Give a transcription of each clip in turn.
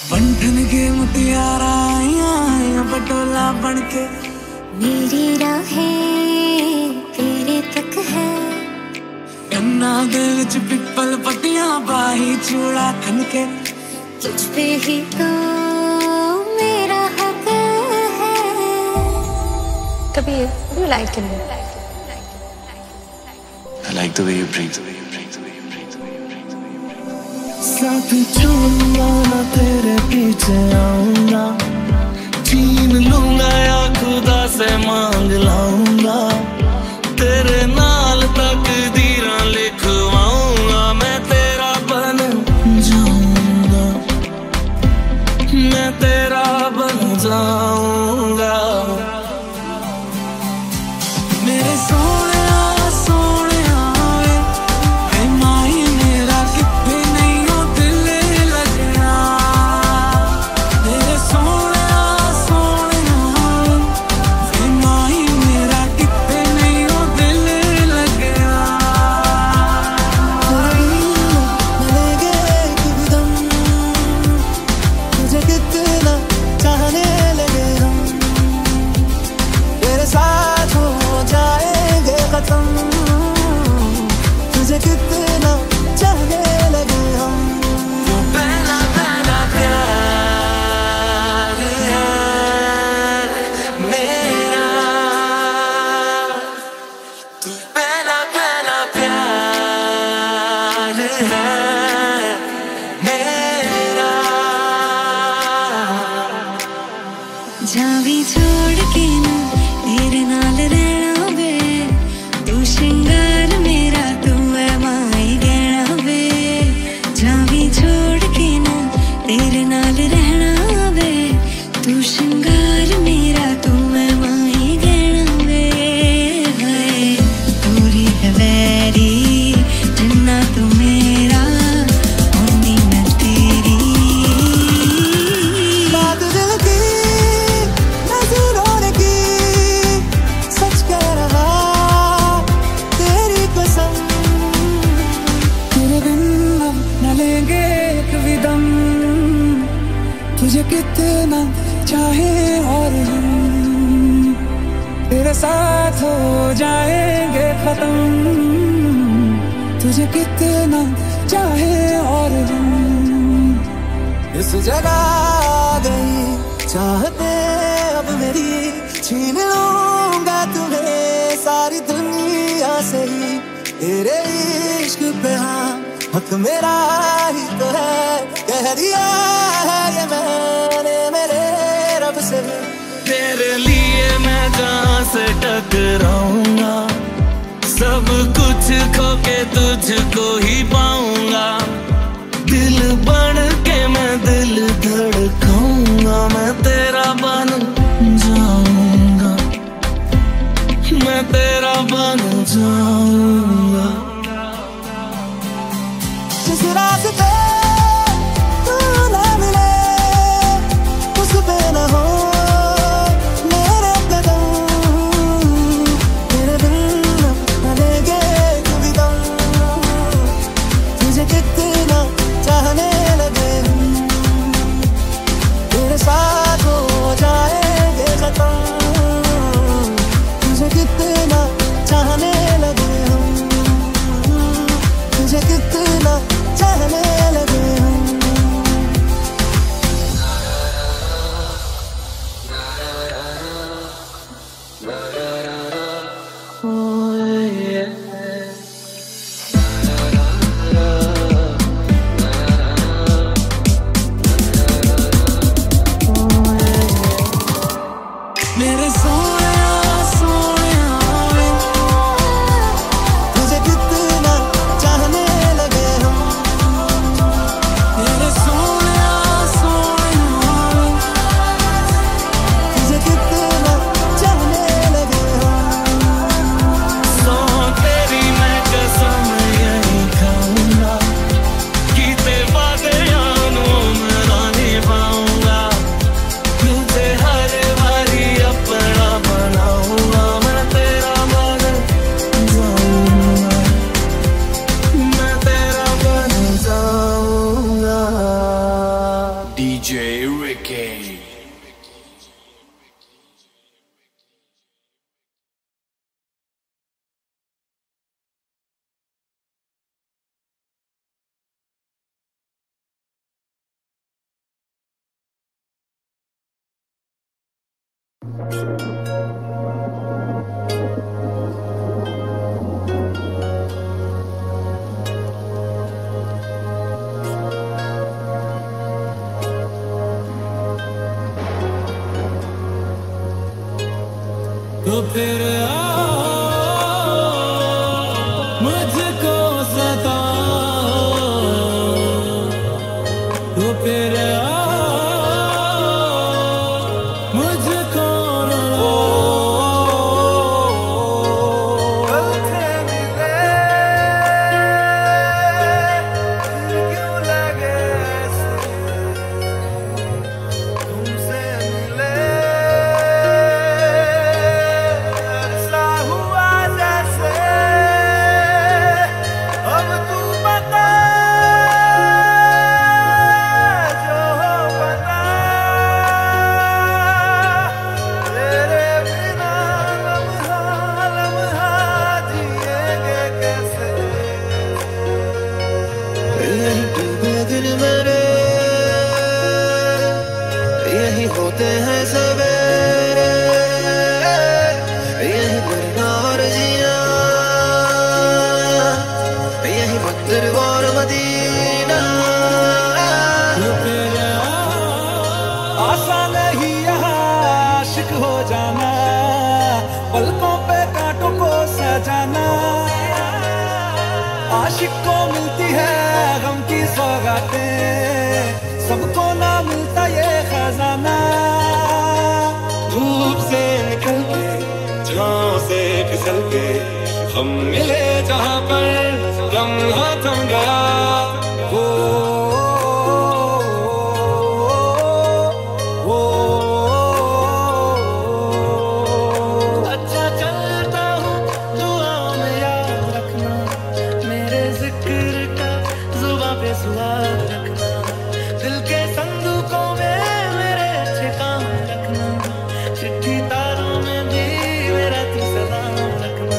बंधन के मुटियारा आया पटोला बनके मेरी राहें तेरे तक है। कन्ना दे विच पिपल पत्तियां बाही चूड़ा खनके तुझ पे ही तो मेरा हक है। Kabir, what do you like in me? I like the way you breathe. साथ चलूंगा ना तेरे पीछे आऊंगा, छीन लूंगा या खुदा से मांग लाऊंगा, तेरे नाल तकदीरां लिखवाऊंगा, मैं तेरा बन जाऊंगा, मैं तेरा बन जाऊंगा। मेरे सोने जावी छोड़ के ना तेरे नाल रहना वे, तू श्रृंगार मेरा तू है माई गहना वे। जावी छोड़ के ना तेरे नाल रहना वे, तू श्रृंगार मेरा तू है माई गहना वे। हाय दूरी है वैरी जिन्ना तू मेरा होनी मैं तेरी। बात दिल की तुझे कितना चाहे और हम तेरे साथ हो जाएंगे खत्म, तुझे कितना चाहे और हम इस जगह आ गई चाहते अब मेरी, छीन लूंगा तुम्हें सारी दुनिया से ही, तेरे इश्क पे हाँ हक मेरा ही तो है, कह दिया है ये मैंने मेरे रब से। तेरे लिए मैं जहाँ से टकराऊंगा, सब कुछ खो के तुझको ही पाऊंगा, दिल बन के मैं दिल धड़काऊंगा, मैं तेरा बन जाऊंगा, मैं तेरा बन जाऊंगा। जिस रास्ते तू ना मिले उस पे न हो मेरे कदम, तेरे बिन न लेंगे कभी दम, तुझे कितना चाहने लगे हम, तेरे साथ हो जाएंगे खत्म, तुझे कितना चाहने लगे हम। DJ Ricky. तो फिर मुझको सताओ, तो फिर मुझको होते हैं सवेरे, यही मरना और जिया, यही मंदिर और मदीना। आसान नहीं यहाँ आशिक हो जाना, पलकों पे कांटों को सजाना। आशिक को मिलती है गम की सौगातें, सबको ना मिलता ये खजाना। धूप से निकल के छांव से फिसल के हम मिले जहां पर लम्हा थम गया। अच्छा चलता हूँ दुआओं में याद रखना, मेरे जिक्र का जुबां पे सुहाग रखना। दिल के संदूकों में मेरे अच्छे काम रखना, चिट्ठी तारों में भी मेरा तू सलाम रखना।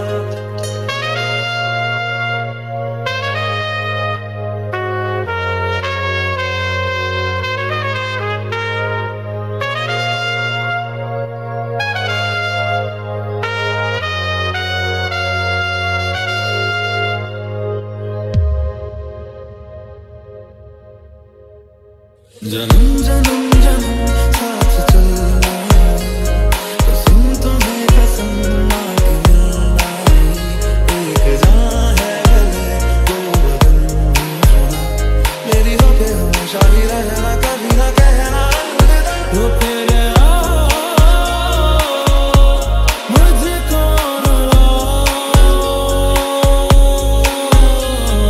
जन्म जन्म जन्म साथ चलना, कसम तुम्हें कसम ना मिलना। एक जान है गले दो बदन जुदा, मेरी हो पे हमेशा ही रहना, कभी ना कहना अलविदा। तो फिर मुझको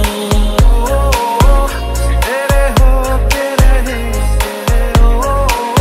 तेरे हो के नहीं तेरे हो।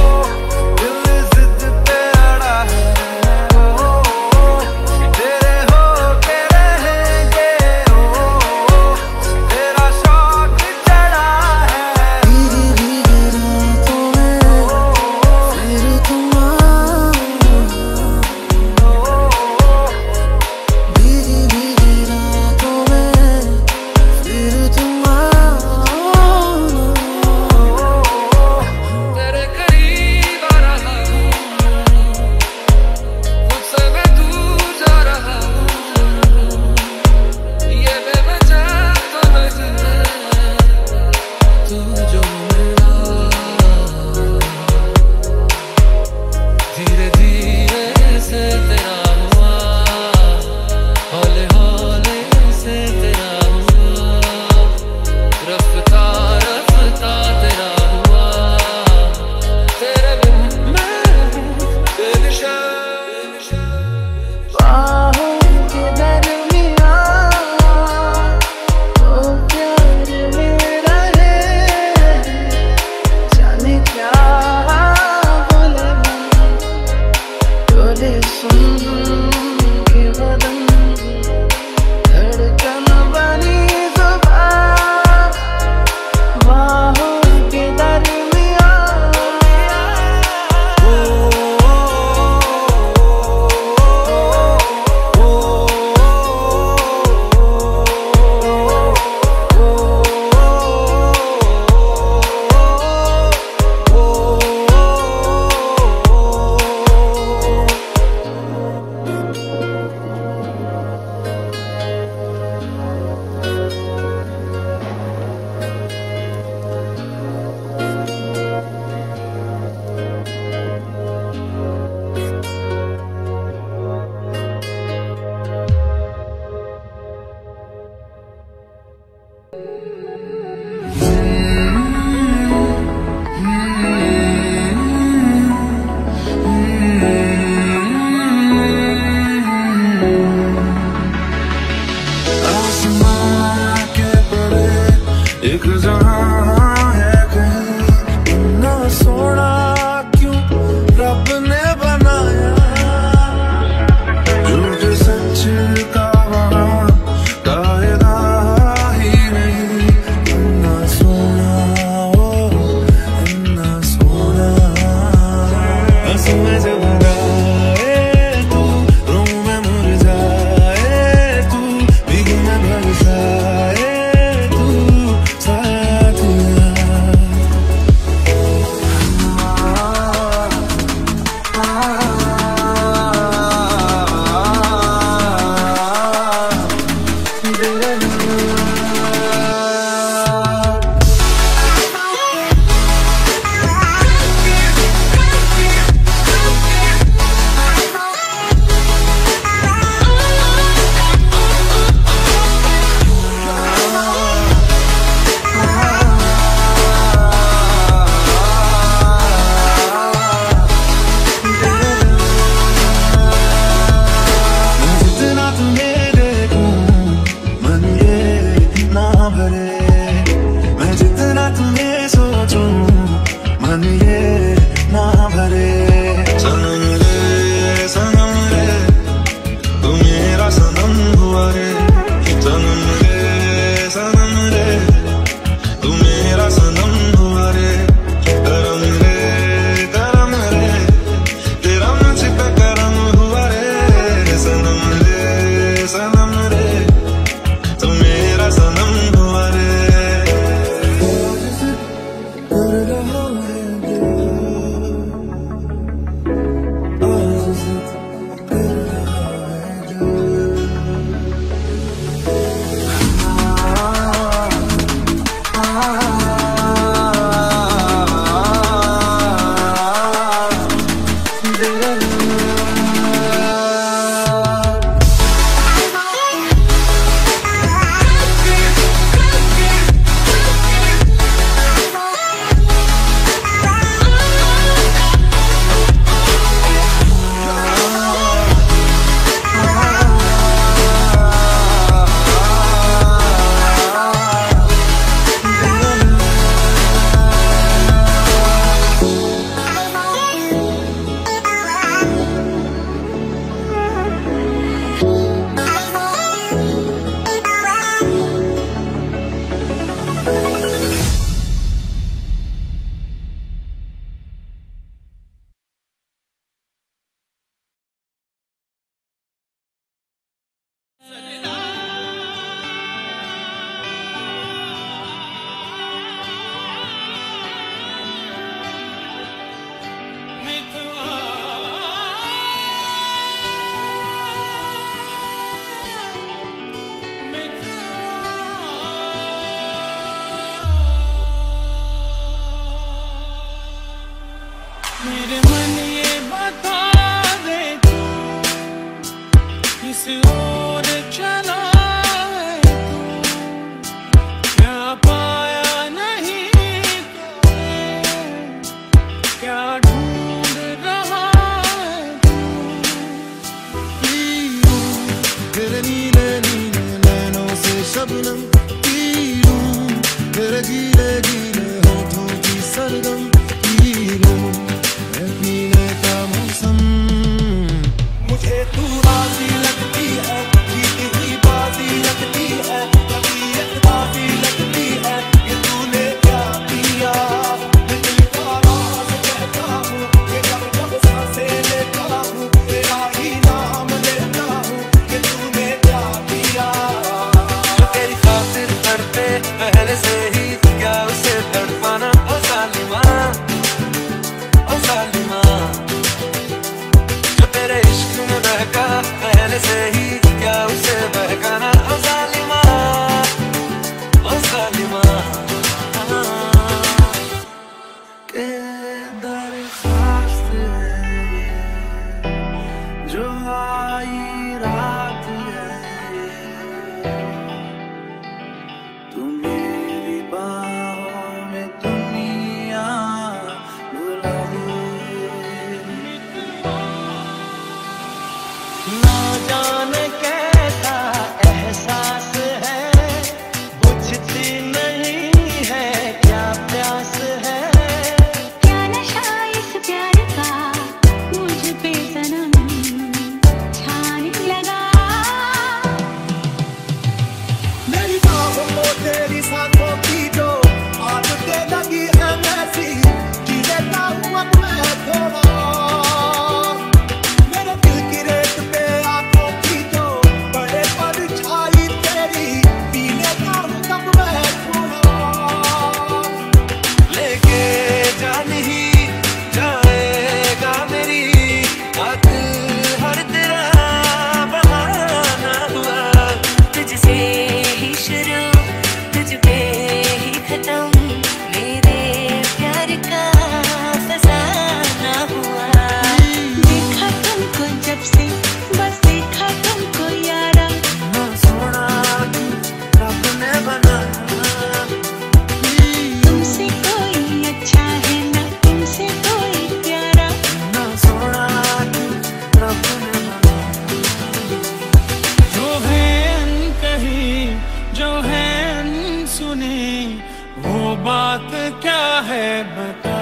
बता।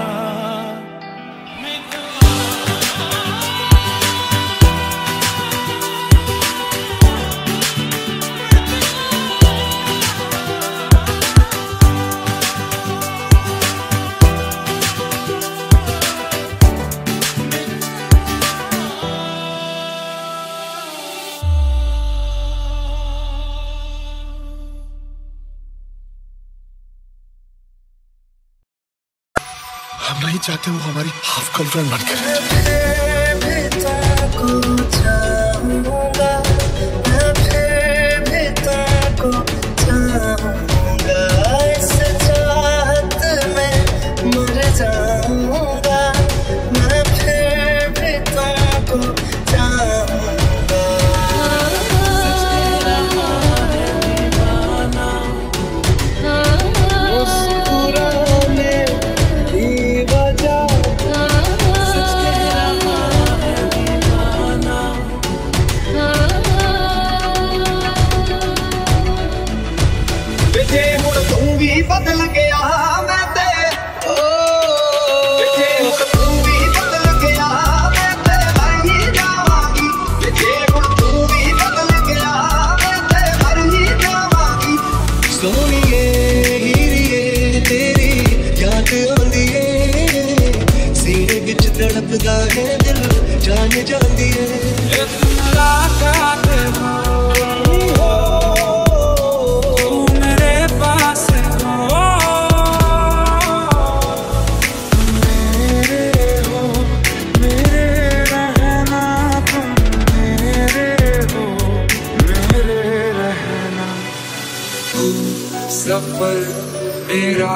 हम नहीं चाहते वो हमारी हाफ गर्लफ्रेंड बनकर बदल गया मैं ते तू भी बदल गया मैं ते मर ही जावांगी तू भी बदल गया मैं ते मर ही जावांगी सोनिए हीरिए तेरी याद आंदी है सीने विच तड़पदा है दिल जान जांदी है सफर मेरा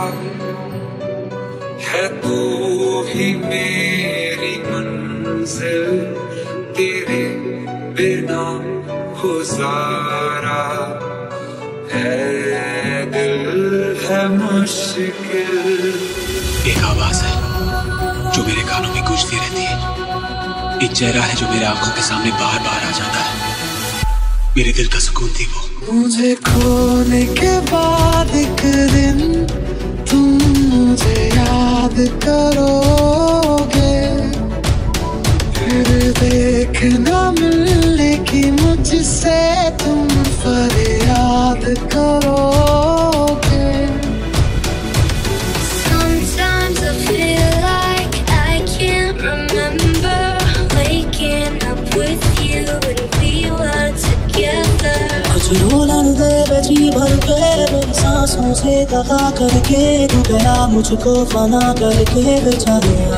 है तू ही मेरी मंजिल तेरे बिना गुजारा है दिल है मुश्किल। एक आवाज है जो मेरे कानों में गूंजती रहती है, एक चेहरा है जो मेरे आंखों के सामने बार बार आ जाता है, मेरे दिल का सुकून थी वो। मुझे खोने के बाद एक दिन तुम मुझे याद करोगे, फिर देखना मिलने की मुझसे तुम फरियाद करोगे। Sometimes I feel like I can't remember waking up with you when we were together. Rolan दे बजी भर के मेरी सांसों से दगा करके तू गया मुझको फना करके बेचारा।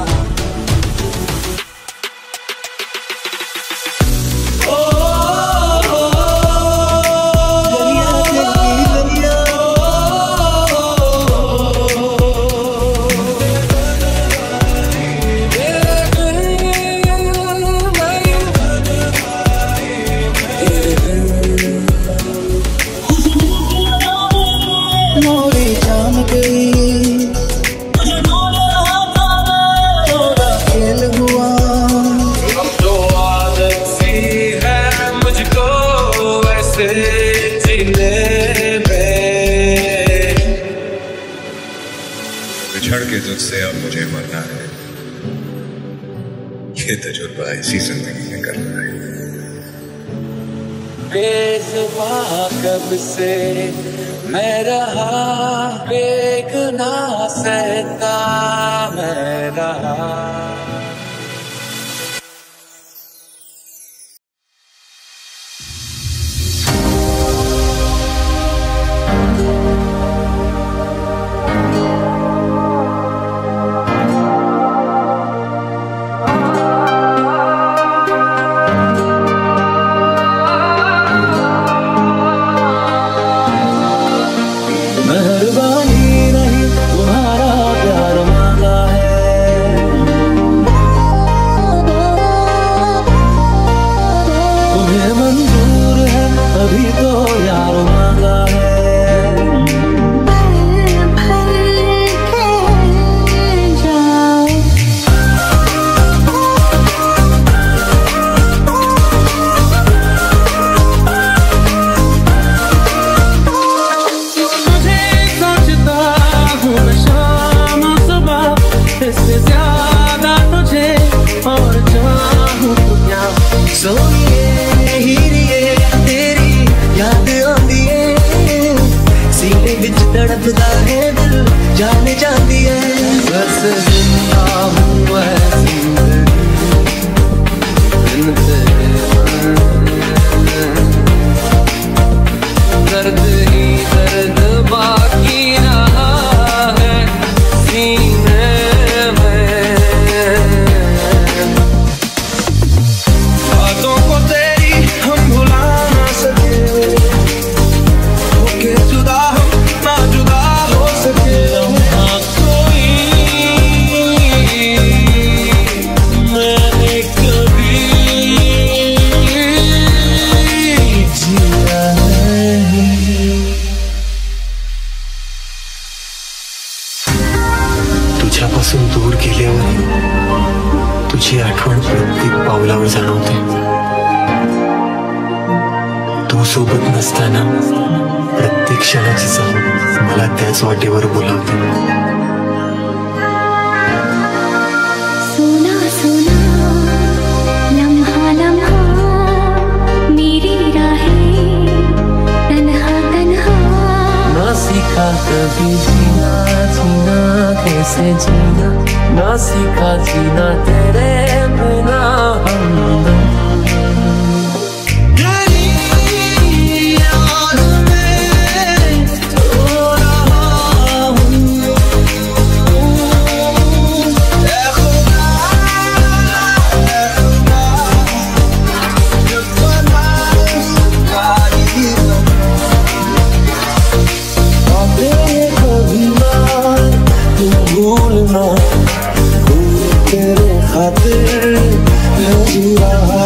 बिछड़ के तुझसे अब मुझे मरना है, ये तजुर्बा इसी जिंदगी में करना है। बेज़ुबां कब से मैं रहा, बेगुनाह सहता मैं रहा। मेहरबानी नहीं तुम्हारा प्यार मांगा है, इससे ज्यादा तुझे और चाहूं तो क्या। सोनिए हीरिए तेरी याद आंदी है, सीने विच तड़पदा है दिल जान जांदी है। बस जिंदा हूँ ऐसी बिन तेरे दर्द ही दर्द बाकी रहा है सीने में। बातों को तेरी हम भुला ना सके, होके जुदा हम ना जुदा हो सके। कोई मैंने कभी जिया नहीं। तुझ्यापासून दूर गेल्यावर तुझी आठवण प्रत्येक पावलावर जाणवते। तू सोबत नसताना प्रत्येक क्षणाची जाण मला त्याच वाटेवर बोलावते। सोना सोना लम्हा लम्हा मेरी राहें तन्हा तन्हा। ना सीखा कभी जीना जीना कैसे जीना, ना सीखा जीना तेरे बिना हमदम। तेरे खातिर जी रहा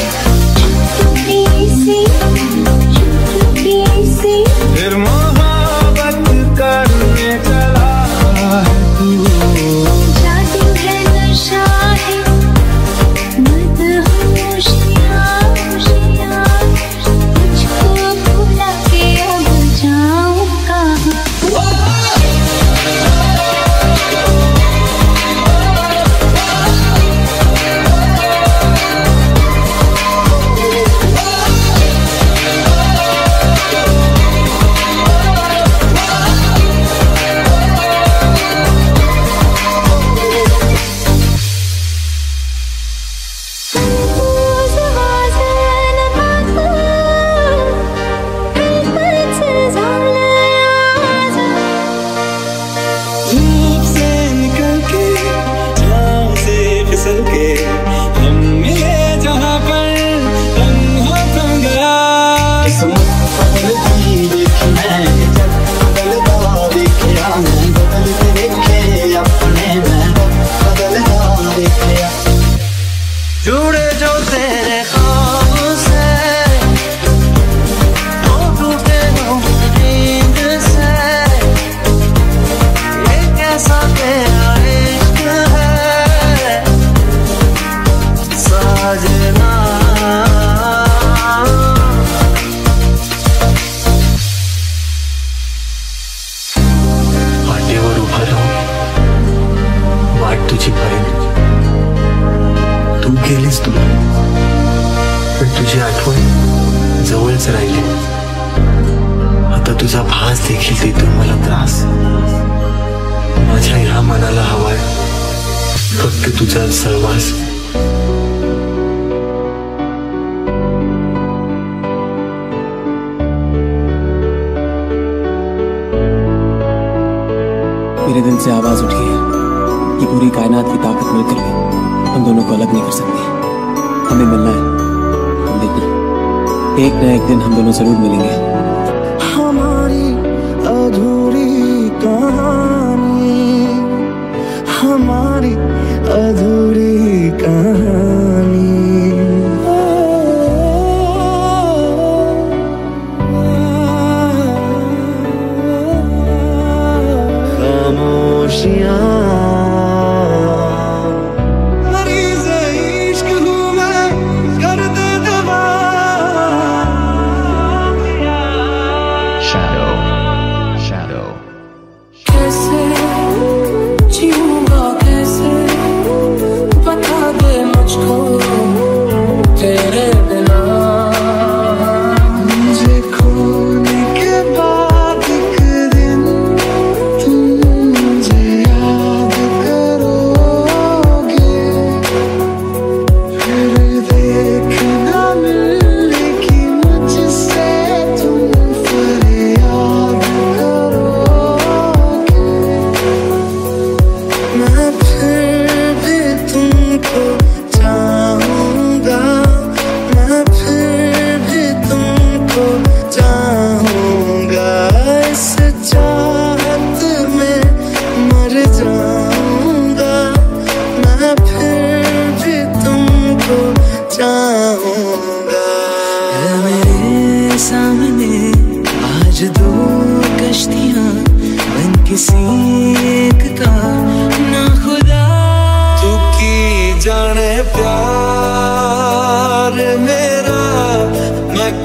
फिर मोहब्बत करने चला है तू। जादू है नशा है मदहोशियाँ मुझको भुला के अब जाऊँ कहाँ। धूप से निकल के छाँव से फिसल के हम मिले जहाँ पर तन्हा थम गया। किस्मत बदलती देखी मैंने, जब बदलता देखा मैं, बदलते देखे अपने मैं, बदलता देखा। जुड़े जो तेरे ख्वाबों से तो टूटे नींद से, ये कैसा तेरा इश्क है साजना। वाटेवर उभा राहून वाट तुझी पाहिली, तू गेलीस तुला, पण तुझी आठवण जवळच राहिली। आता तुझा भास देखील देतो मला त्रास। माझ्या ह्या मनाला हवाय फक्त तुझा सहवास। मेरे दिल से आवाज उठी है कि पूरी कायनात की ताकत मिलकर भी हम दोनों को अलग नहीं कर सकती। हमें मिलना है, तुम देखना एक न एक दिन हम दोनों जरूर मिलेंगे। हमारी अधूरी कहानी, हमारी अधूरी कहानी। खामोशियाँ मरीज़ इश्क हूँ मैं, कर दे दवा। कैसे जीऊँगा कैसे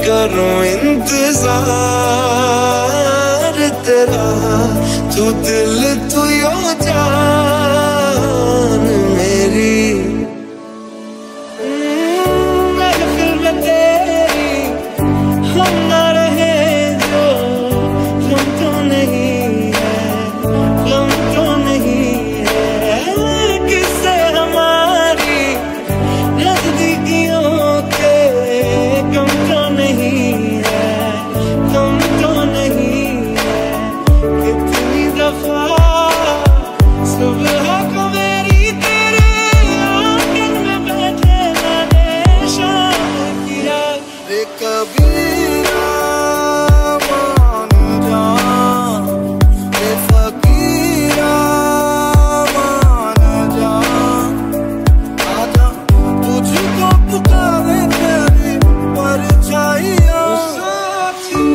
करूं इंतजार तेरा, तू दिल तू यो जान मेरी। महफिल में तेरी हम ना रहे जो, हम तो नहीं है, हम तो नहीं है। किससे हमारी नजदीकियों के कम तो नहीं है, कम तो नहीं है। कितनी दफा सुबह को मेरी तेरे आंगन में बैठे मैंने शाम किया। रे कबीरा मान जा, रे फकीरा मान जा, आजा तुझको पुकारे तेरी परछाइयाँ। साथी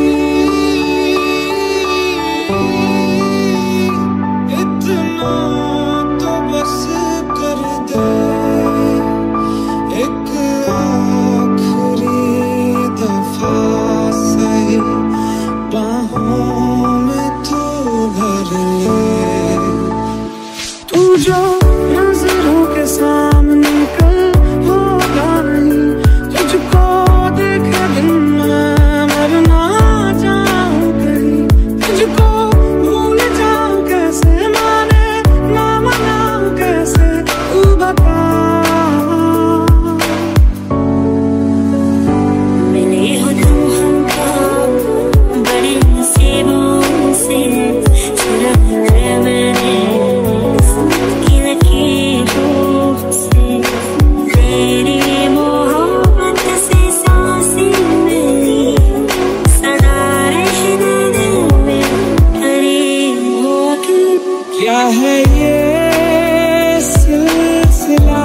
इतना तो बस कर दे, एक आखिरी दफा सही बाहों में तू भर ले। तू जो नजरों के सामने कल होगा नहीं, तुझको देखे दिन मैं मर ना जाऊं कहीं। तुझको भूल जाऊं कैसे, माने ना मनाऊं कैसे, तू बता। मिले हो तुम हमको बड़े नसीबों से, चुरा है मैंने की लकीरों से। तेरी मोहब्बत से सांसें मेरी सदा रहने दिल में करीब होगी। क्या है ये सिलसिला,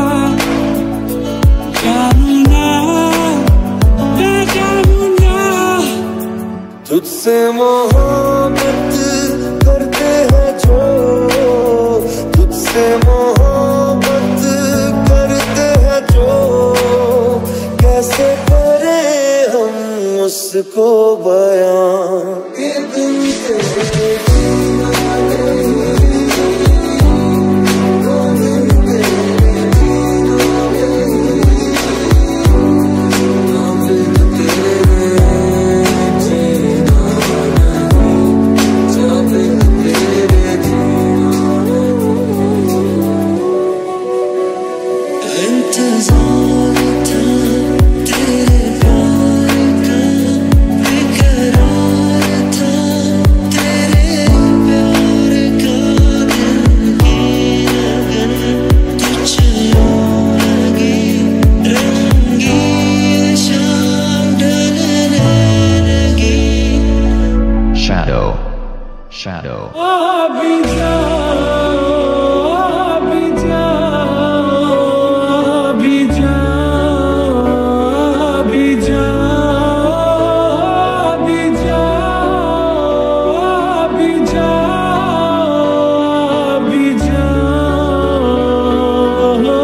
जानू ना मैं जानू ना। तुझसे मोहब्बत करते हैं जो, तुझसे मोहब्बत करते हैं जो, कैसे करें हम उसको बयां। ये दिन तेरे इंतजार था तेरे प्यार का, बेकरार था तेरे प्यार का। दिल की लगन तुझ और लगी, रंगी शाम ढलने लगी। Shadow. Shadow. अभी जाओ, अभी जाओ, अभी जाओ, अभी जाओ, अभी जाओ, अभी जाओ, अभी जाओ।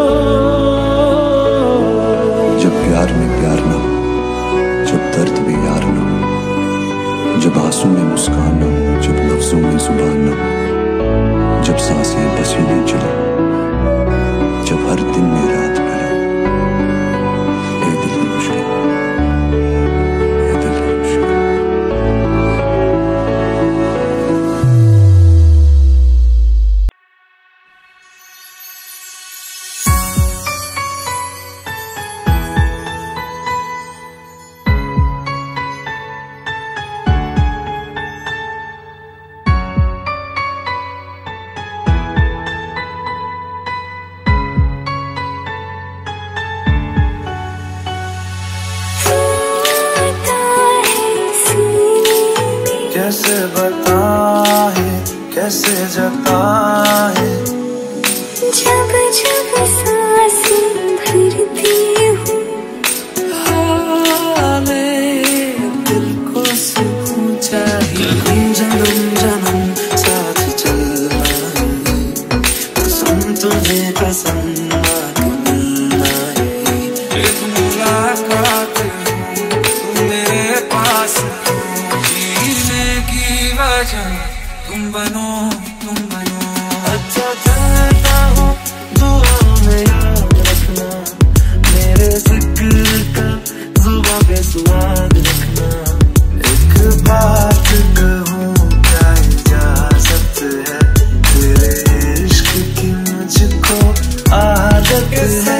जब प्यार में प्यार ना हो, जब दर्द में यार ना हो, जब आंसू में मुस्कान ना हो, जब लफ्जों में जुबान ना हो, जब सांसें बस यूं नहीं चले, जब हर दिन में रात मिले। ये दिल की मुश्किल, ये दिल की मुश्किल। कैसे बताए, कैसे जताए, जब जब सांसें भरती हूँ, हाले दिल को सुकून चाहिए। जन्म जन्म साथ चलना है, कसम तुम्हें कसम मिलना है। एक मुलाकात तू मेरे तुम बनो। अच्छा चाहता हूँ दुआ में याद रखना, मेरे जिक्र का जुबां पे स्वाद रखना। एक बात कहूँ क्या इजाजत है, तेरे इश्क की मुझको आदत है।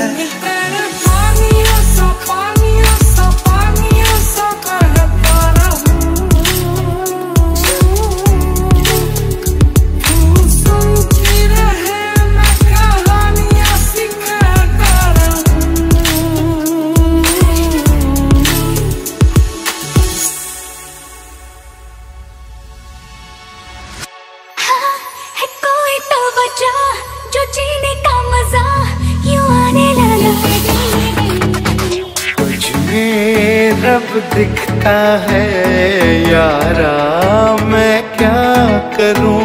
जो जीने का मजा यूं आने लगा। मुझमें रब दिखता है यारा, मैं क्या करूं।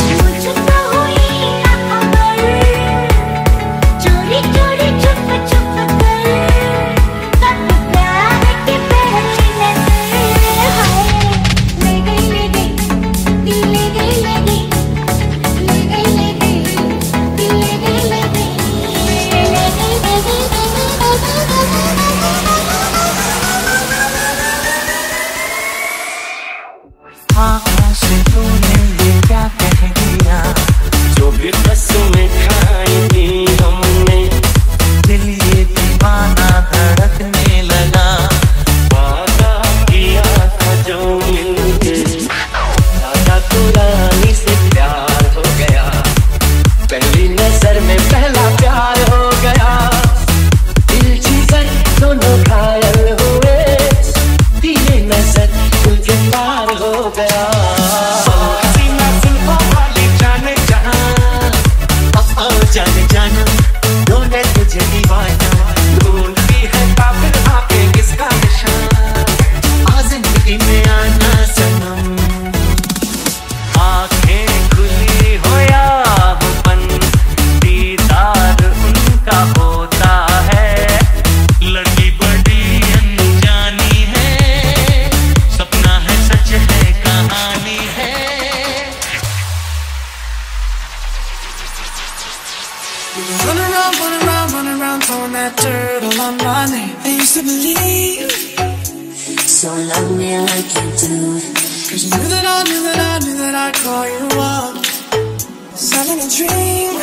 Run around, throwing that turtle on my name. I used to believe, so love me like you do. 'Cause you knew that I'd call you up, selling a dream.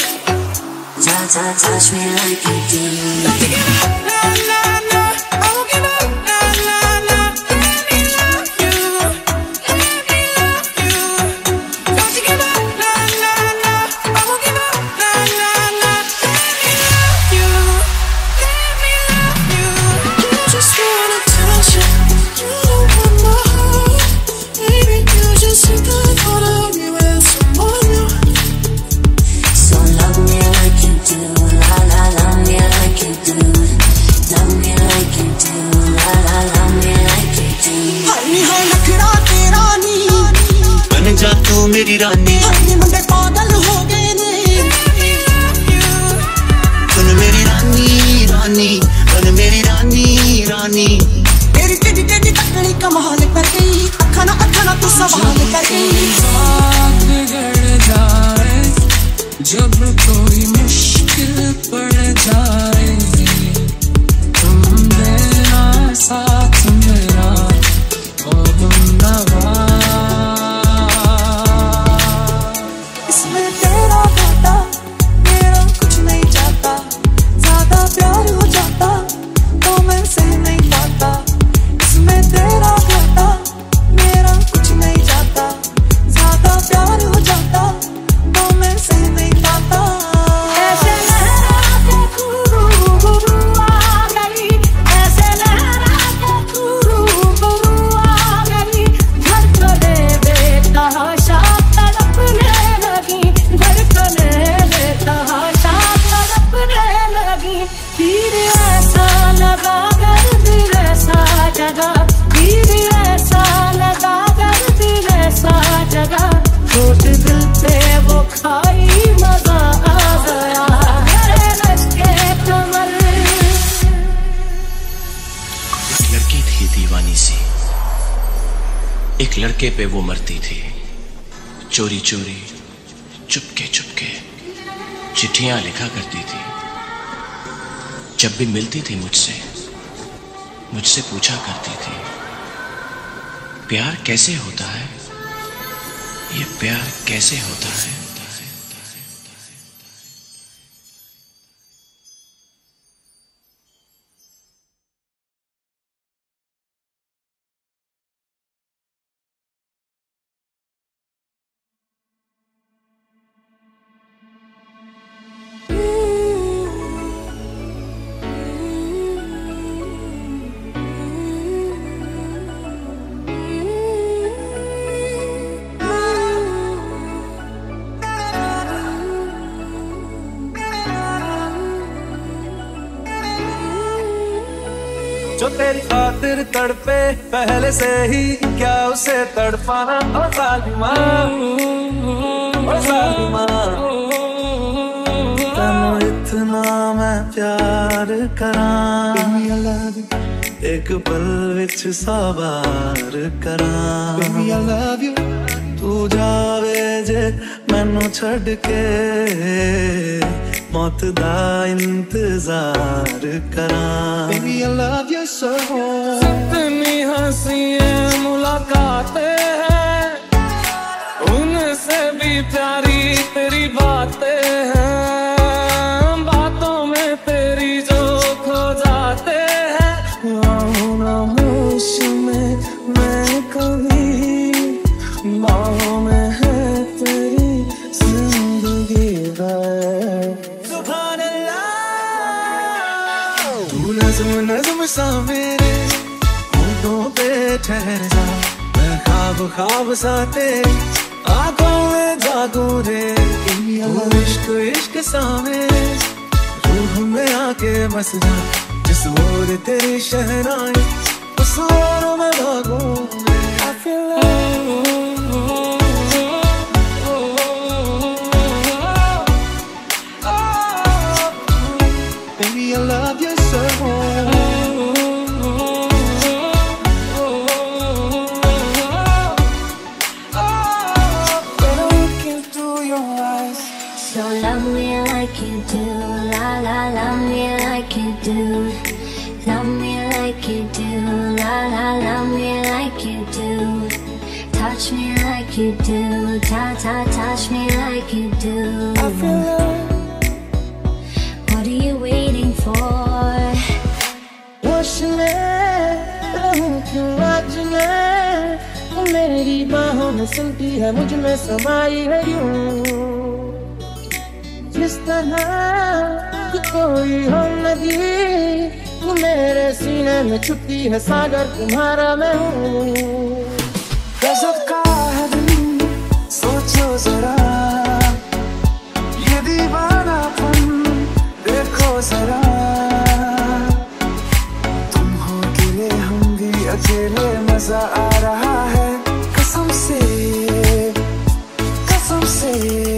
Touch me like you do. Don't you give up, nah, nah, nah. I won't give up, nah, nah, nah. Let me love you, let me love you. Don't you give up, nah, nah, nah. I won't give up, nah, nah, nah. Let me love you, let me love you. You just want attention, you don't want my heart. Baby, you just think the thought of me with someone new. So love me like you do, la la, love me like you do. Love me like you do, la la, love me like you do. Honey है नखरा तेरा नी, बन जा तू मेरी रानी। हनी मुंडे पागल हो गए ने, बन मेरी रानी रानी, बन मेरी रानी रानी। तेरी टेढ़ी टेढ़ी तकनी कमाल कर गई, अखा ना तू सवाल कर गई। बात बिगड़ जाए जब कोई मुश्किल पड़ जाए, तुम देना साथ मेरा ओ बंदवा। इसमें तेरा घाटा मेरा कुछ नहीं जाता, ज्यादा प्यार हो जाता तो मैं सह नहीं पाता। इसमें तेरा घाटा मेरा कुछ नहीं जाता, ज्यादा प्यार हो जाता तो मैं सह नहीं पाता। ऐसे लहराते गुरु आ गई, ऐसे लहराते गुरु आ गई। धड़कने बेतहाशा तड़पने लगी, धड़कने बेतहाशा तड़पने लगी। तीर ऐसा लगा कर दिल ऐसा जगा, तीर ऐसा लगा कर दिल ऐसा जगा। छोट दिल पे वो खाई मजा आ गया, मेरे लचके कमर। एक लड़की थी दीवानी सी, एक लड़के पे वो मरती थी। चोरी चोरी चुपके चुपके चिट्ठियां लिखा करती थी। जब भी मिलती थी मुझसे पूछा करती थी, प्यार कैसे होता है, ये प्यार कैसे होता है। जो तेरी खातिर तड़पे पहले से ही, क्या उसे तड़पाना। ओ जालिमा, ओ जालिमा, तन्नू इतना मैं प्यार करां, एक पल विच साबार करां। तू जावे जे मैनू छड़ के, मौत दा इंतजार करां। Baby, I love you so much. इतनी हंसियां मुलाकातें हैं, उनसे भी प्यारी तेरी बातें हैं। बातों में तेरी जो खो जाते हैं, ना होश में मैं कभी, बाहों में है तेरी जिंदगी भर। नज़्म नज़्म सा मेरे होठों पे ठहर जा, मैं ख्वाब ख्वाब सा तेरी आँखों में जागूं रे। इश्क इश्क सा मेरे रूह में आके बस जा, जिस ओर तेरी शहनाई उस ओर मैं भागूं रे। I feel baby, I love you so much. When I look into your eyes, So love me like you do, la la, love me like you do. Love me like you do, la la, love me like you do. Touch me like you do, ta ta, touch me like you do. I feel love. What are you waiting for? रोशने रहूं क्यों आज मैं, वो मेरी बाहों में सुनती है, मुझ में समाई है यूं। जिस तरह कि कोई हो नदी, वो मेरे सीने में छुपती है सागर, तुम्हारा मैं हूँ। गजब का है दिन, सोचो जरा, ये दीवानापन देखो जरा। तुम हो अकेले, हम भी अकेले, मजा आ रहा है कसम से, कसम से।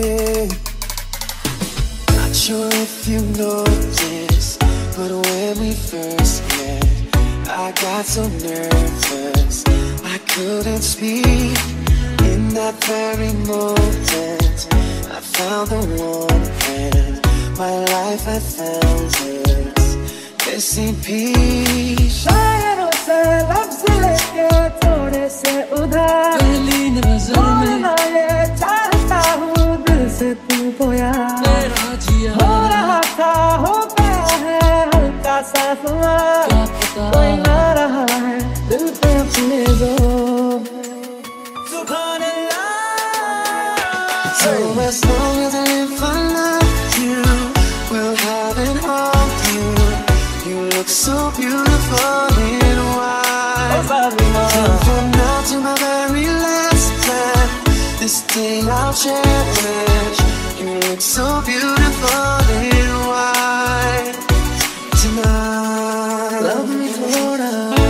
Not sure if you noticed, but when we first met, I got so nervous I couldn't speak. In that very moment, I found the one, and my life had found its missing piece. शायरों से लफ्ज़ लेके थोड़े से उधार, पहली नज़र में ये चाहता हूँ दिल से तू खोया। हो रहा था, हो गया है हल्का सा खुमार, कोई ना रहा है दिल पे अपने जोर। सुभान अल्लाह। So as long as I live, I love you, will have and hold you. You look so beautiful in white. From now to my very last breath, this day I'll cherish. You look so beautiful in white tonight. Love me Florida.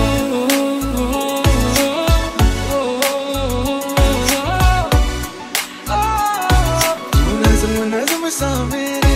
Nज़्म सा मेरे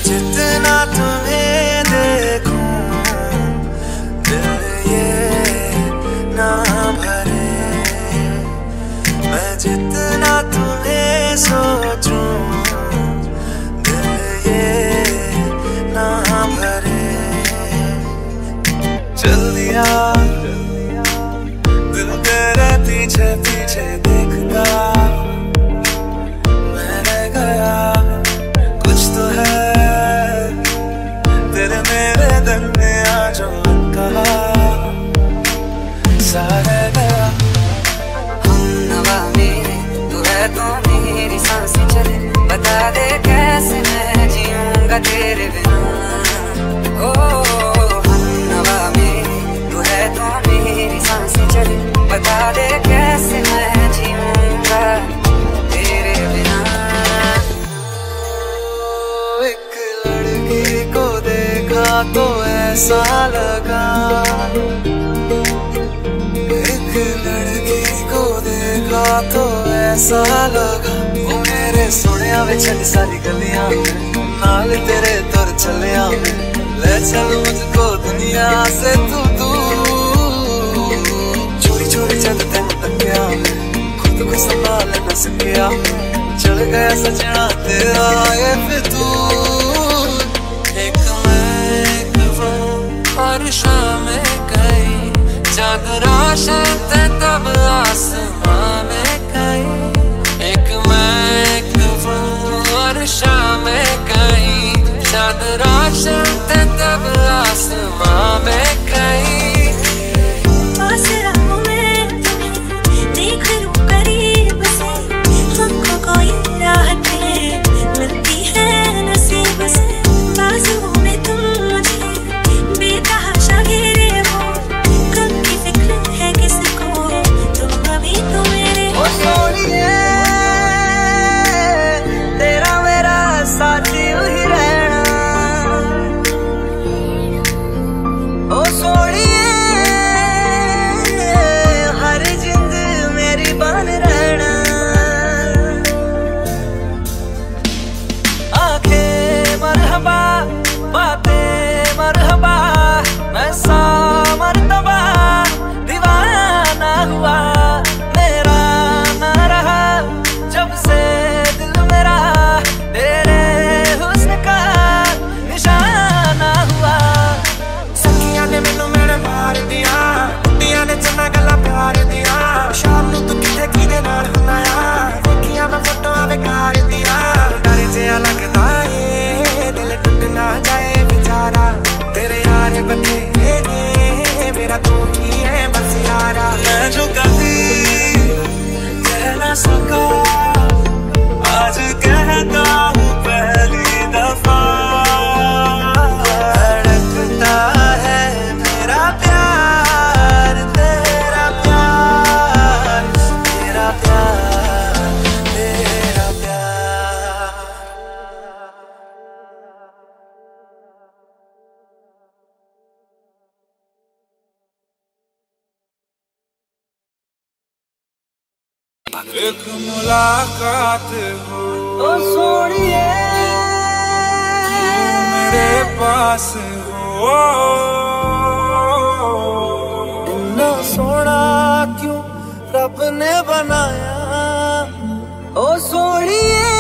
जितना तुम्हें देखूं दिल ये ना भरे, मैं जितना तुम्हें सोचूं दिल ये ना भरे। चल दिया दिल तेरे पीछे पीछे देखता, मैं रह गया कुछ तो है तेरे मेरे दरमियां जो कहा सा रह गया। हम नवा मेरे तू है तो मेरी सांसें चले, बता दे कैसे मैं जीऊंगा तेरे बिना। ओ हम नवा मेरे तू है तो मेरी सांसें चले, बता दे कैसे मैं जीऊंगा तेरे बिना। एक लड़की को देखा तो ऐसा लगा, एक लड़की को देखा तो ऐसा लगा, वो मेरे सोनिया में छड़ी सारी गलियां नाल तेरे तुर चलिया, ले चल मुझको दुनिया से तू दूर। चोरी चोरी जब तेन तकिया खुद को संभाल न सकिया, चढ़ गया सजना तेरा ये फितूर। एक मैं एक वो हर शाम कई चाँद रोशन ते तब आसमां में कई। एक मैं एक वो हर शाम कई चाँद रोशन ते तब आसमां में कई। मेरा तू ही है बस यारा, मैं जो कभी कह ना सका आज कहता हूँ पहली दफा। धड़कता है मेरा प्यार तेरा प्यार, तेरा प्यार तेरा प्यार। एक मुलाकात हो ओ सोनिए मेरे पास हो, इतना सोना क्यों रब ने बनाया। ओ सोनिए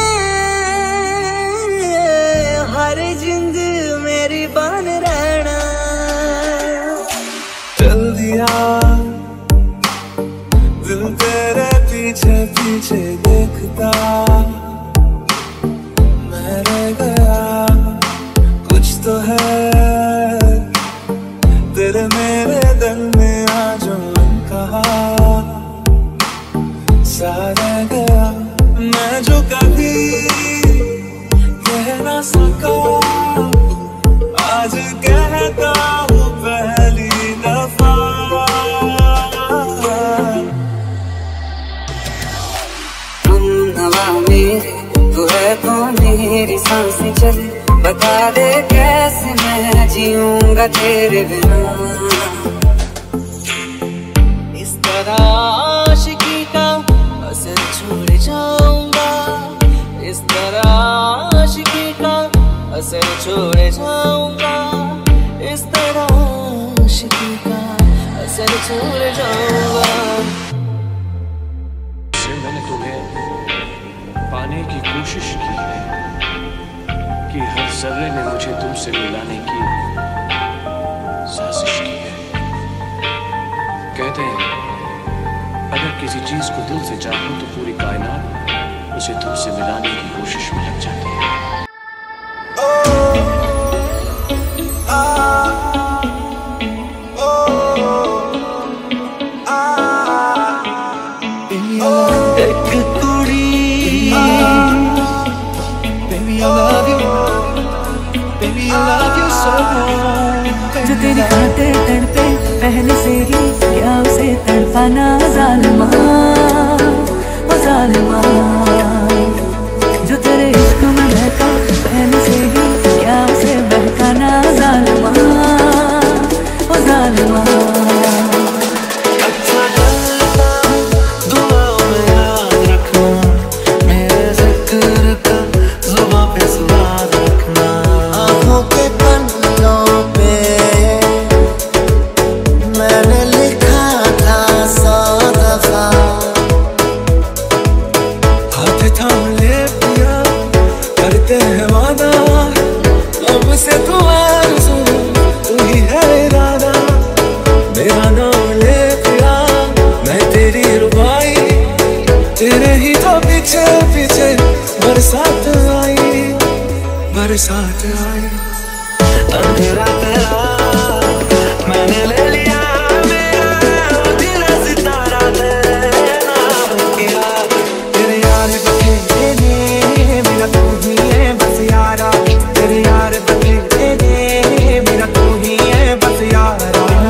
हर जिंद मेरी बन रहना। चल दिया दिल तेरे पीछे पीछे देखता, मैं रह गया कुछ तो है तेरे मेरे दरमियां जो कहा सा रह गया। मैं जो कभी कह ना सका आज कहता हूँ पहली दफा। तू है तो मेरी सांसें चले, बता दे कैसे मैं जीऊंगा तेरे बिना। इस तरह आशिकी का असर छोड़ जाऊंगा, इस तरह आशिकी का असर छोड़े जाऊंगा इस तरह आशिकी का असर छोड़ जाऊंगा। मैंने तुम्हें पाने की कोशिश की है कि हर जर्रे ने मुझे तुमसे मिलाने की साजिश की है। कहते हैं अगर किसी चीज को दिल से चाहो तो पूरी कायनात उसे तुमसे मिलाने की कोशिश में लग जाती है। जो तेरी खातिर तड़पे पहले से ही क्या उसे तड़पाना जालिमा, ओ जालिमा। जो तेरे इश्क में बहका पहले से ही क्या उसे बहकाना जालिमा, ओ जालिमा। बरसात आई अंधेरा तेरा मैंने ले लिया मेरा दिल सितारा तेरे नाम किया। तेरे यार बखेरे ने मेरा तू ही है बस यारा, तेरे यार बखेरे ने मेरा तू ही है बस यारा।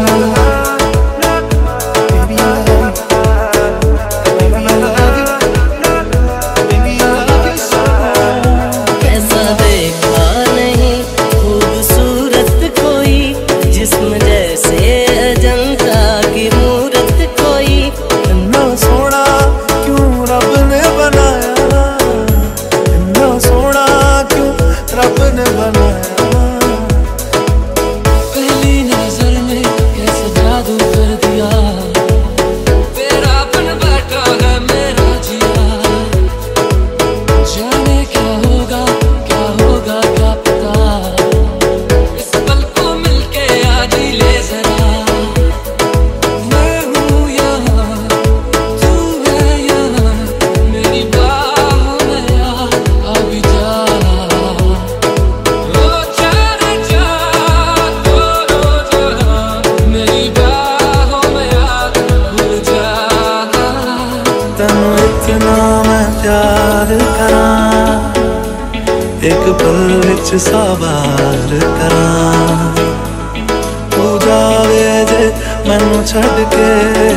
एक पल विच सवार करां तू जावे जे मैनू छड़ के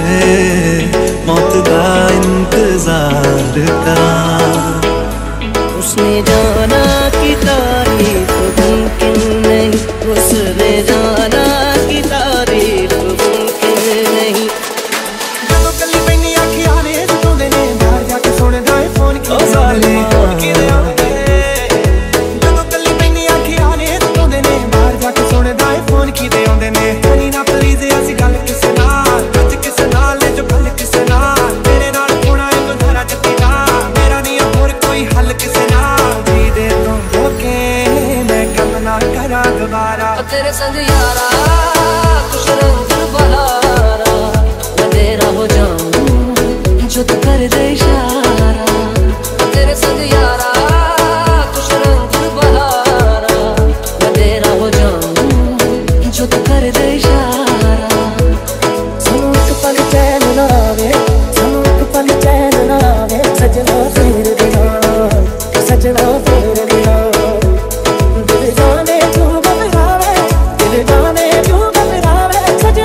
मौत दा इंतजार करां। उसने जाना कि तारीफ मुमकिन नहीं, उसने जाना कि तारीफ मुमकिन नहीं। जदों कली पैनी अखियां ने जतोंदे ने बाहर जाके सुणदा है फोन की साली फोन की दे आंदे। जदों कली पैनी अखियां ने जतोंदे ने बाहर जाके सुणदा है फोन की दे आंदे ने। कनी ना प्लीज ऐसी गल किसे नाल कुछ किसे नाल ले जो गल किसे नाल तेरे नाल होना है गुजारा जत्ती ना मेरा नहीं और कोई हल किसे नाल जी दे तो होके मैं कम ना करा दोबारा। तेरे संग यारा कुछ रंग बहारा मैं तेरा हो जाऊं जो तू कर दे इशारा। तेरे संग यारा कुछ रंग बहारा मैं तेरा हो जाऊं जो तू कर दे इशारा। सुनो एक पल चैन ना आवे, सुनो एक पल चैन ना आवे सजना तेरे बिना, सजना तेरे बिना। दिल जाने क्यों घबरावे, दिल जाने क्यों घबरावे सजना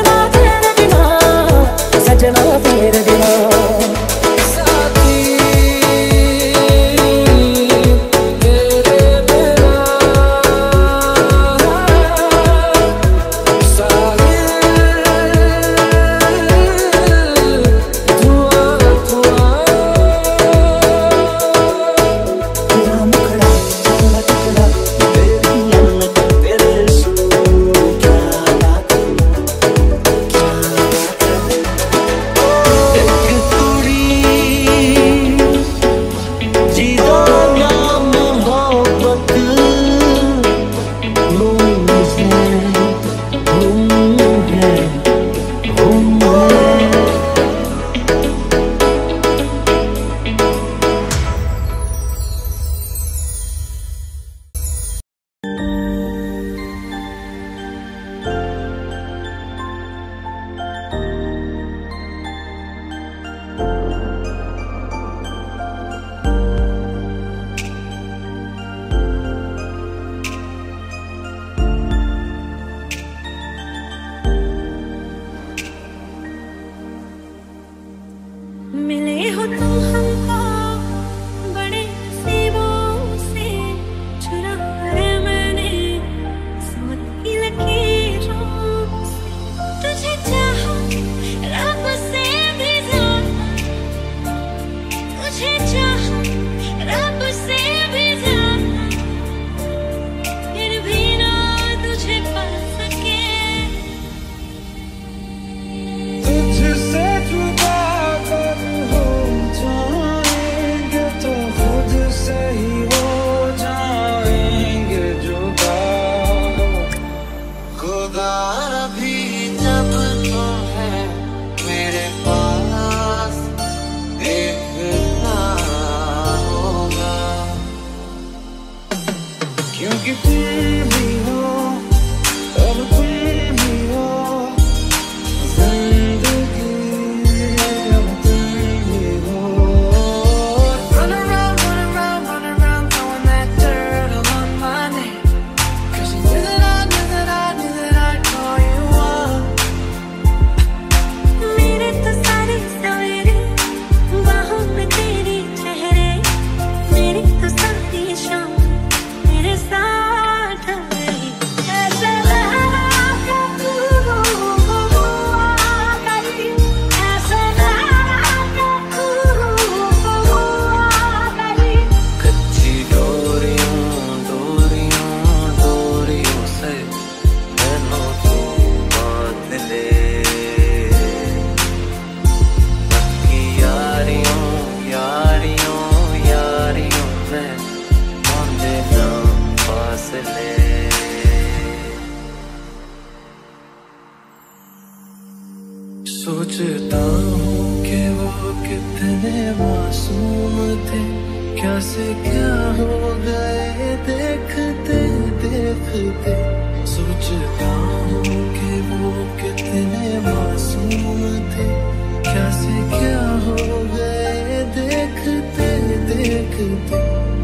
सोचता हूँ कि वो कितने मासूम थे, क्या से क्या हो गए देखते देखते। सोचता हूँ कि वो कितने मासूम थे, क्या से क्या हो गए देखते देखते।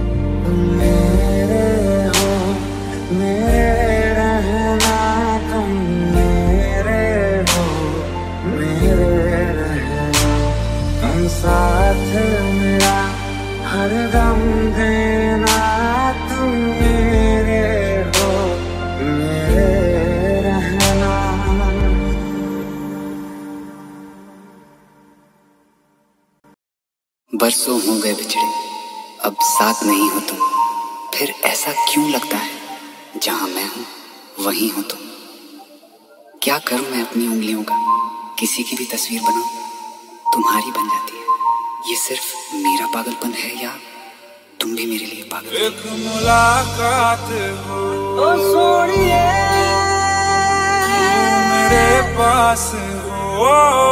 मेरे हो मेरे रहना, तुम मेरे हो मेरे रहना, तुम साथ मेरा हर दम देना, तुम मेरे हो मेरे रहना। बरसों हो गए बिछड़े, अब साथ नहीं हो तुम, फिर ऐसा क्यों लगता है जहां मैं हूं वहीं हो तुम। क्या करूं मैं अपनी उंगलियों का, किसी की भी तस्वीर बनाऊं तुम्हारी बन जाती है। ये सिर्फ मेरा पागलपन है या तुम भी मेरे लिए पागल हो? एक मुलाकात हो ओ सोनिए, मेरे पास हो,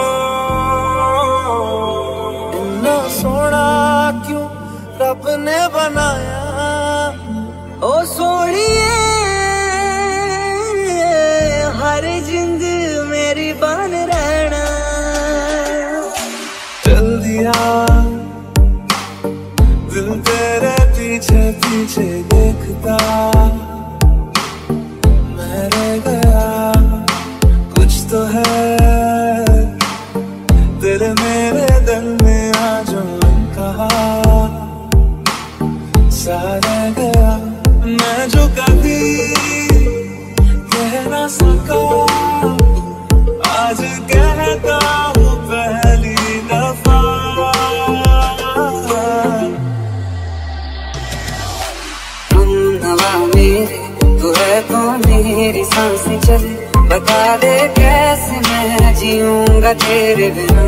इतना सोना क्यों रब ने बनाया। ओ सोनिए, हर जिंद मेरी बन रहना। चल दिया दिल तेरे पीछे पीछे देखता, मैं रह गया कुछ तो है तेरे मेरे दिल में आज कहा सा रह गया। मैं जो कभी कह ना सका आज कहता हूँ पहली दफा। हवा मेरे तू है तो मेरी सांसें चले, बता दे कैसे मैं जीऊंगा तेरे बिना।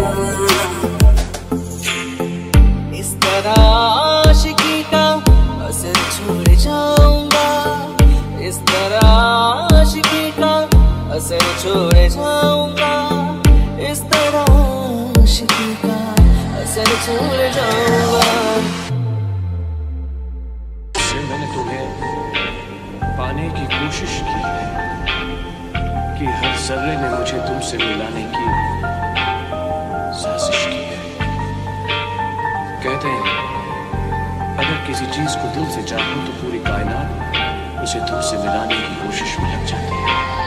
इस तरह आशिकी का असर छोड़ जाऊंगा, इस तरह आशिकी का असर छोड़ जाऊंगा, इस तरह आशिकी का असर छोड़ जाऊंगा। मैंने तुम्हें पाने की कोशिश की है कि हर जर्रे ने मुझे तुमसे मिलाने की साजिश की है। कहते हैं अगर किसी चीज को दिल से चाहो तो पूरी कायनात उसे तुमसे मिलाने की कोशिश में लग जाती है।